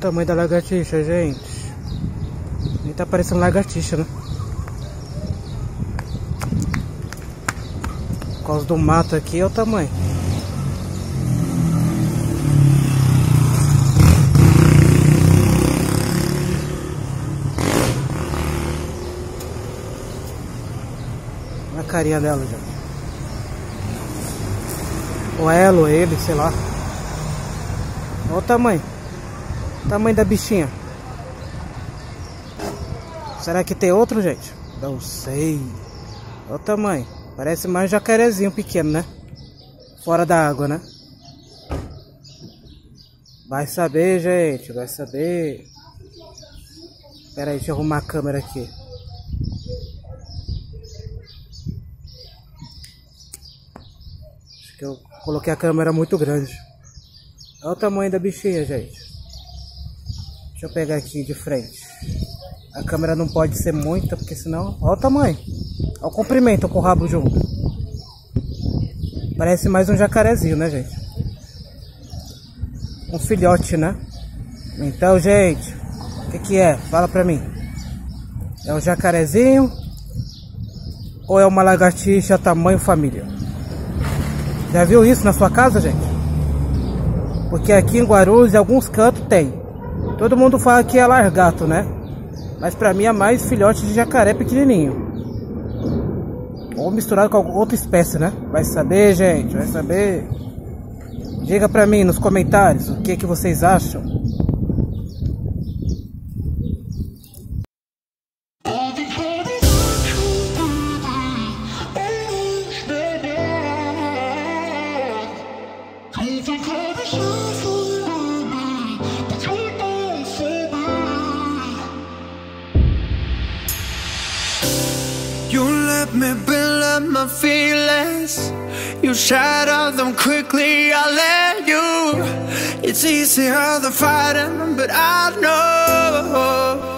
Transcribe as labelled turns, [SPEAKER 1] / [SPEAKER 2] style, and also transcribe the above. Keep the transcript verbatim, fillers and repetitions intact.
[SPEAKER 1] tamanho da lagartixa, gente. Nem tá parecendo lagartixa, né? Por causa do mato aqui é o tamanho. Olha a carinha dela, já. Ou ela, ou ele, sei lá. Olha o tamanho. O tamanho da bichinha. Será que tem outro, gente? Não sei. Olha o tamanho. Parece mais um jacarezinho pequeno, né? Fora da água, né? Vai saber, gente. Vai saber. Pera aí, deixa eu arrumar a câmera aqui. Acho que eu coloquei a câmera muito grande. Olha o tamanho da bichinha, gente. Deixa eu pegar aqui de frente. A câmera não pode ser muita, porque senão... Olha o tamanho. Olha o comprimento com o rabo junto. Parece mais um jacarezinho, né, gente? Um filhote, né? Então, gente, o que que é? Fala pra mim. É um jacarezinho? Ou é uma lagartixa tamanho família? Já viu isso na sua casa, gente? Porque aqui em Guarulhos, em alguns cantos tem. Todo mundo fala que é largato, né? Mas pra mim é mais filhote de jacaré pequenininho. Ou misturado com outra espécie, né? Vai saber, gente, vai saber. Diga pra mim nos comentários o que que vocês acham.
[SPEAKER 2] You let me build up my feelings. You shatter them quickly, I let you. It's easier the fighting, but I know